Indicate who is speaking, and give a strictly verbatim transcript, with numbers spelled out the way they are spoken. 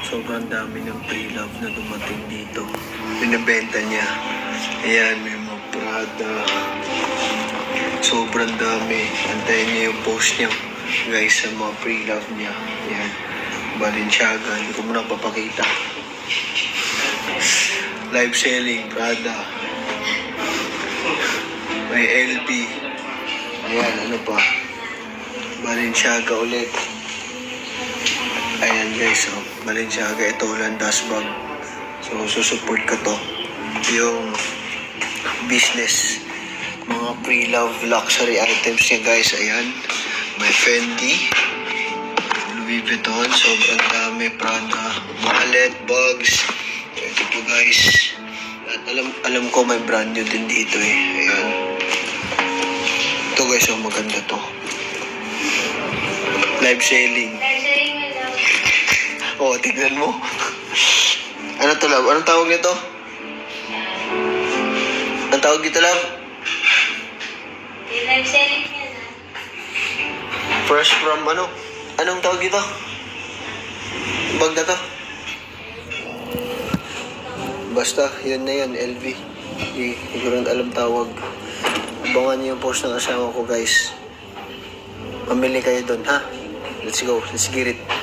Speaker 1: Sobrang dami ng pre-love na dumating dito. Binibenta niya. Ayan, may mga Prada. Sobrang dami. Antayin niya yung post niya, guys, sa mga pre-love niya. Ayan. Balenciaga. Hindi ko muna papakita. Live selling, Prada. May L B. Ayan, ano pa? Balenciaga ulit. Ayan guys, oh. Balenciaga, ito Landas bag. So, susupport ko to. Yung business. Mga pre-love luxury items niya guys. Ayan. May Fendi. Louis Vuitton. Sobrang dami. Prada. Wallet, bags. Ito po guys. At alam, alam ko may brand new din dito eh. Ayan. Ito guys, oh, maganda to. Live selling. Oh, tignan mo. Ano to, love? Anong tawag nito? Anong tawag dito, love?
Speaker 2: Live selling yan, ha?
Speaker 1: Fresh from ano? Anong tawag dito? Bag na to? Basta, yun na yun, L V. Hindi, hindi ko rin alam tawag. Abangan niyo yung post ng asawa ko, guys. Mamili kayo dun, ha? Let's go. Let's get it.